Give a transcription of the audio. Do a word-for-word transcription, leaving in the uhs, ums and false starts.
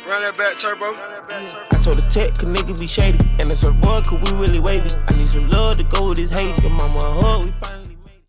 Run that back, turbo. I told the tech, cause niggas be shady. And it's a boy, cause we really wavy. I need some love to go with this hate. And my